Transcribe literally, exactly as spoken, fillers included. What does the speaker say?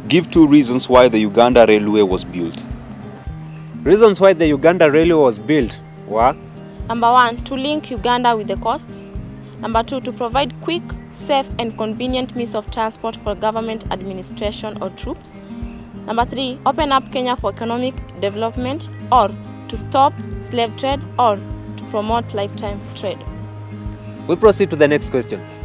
Give two reasons why the Uganda Railway was built. Reasons why the Uganda Railway was built were: Number one, to link Uganda with the coast. Number two, to provide quick, safe and convenient means of transport for government administration or troops. Number three, open up Kenya for economic development, or to stop slave trade, or to promote lifetime trade. We proceed to the next question.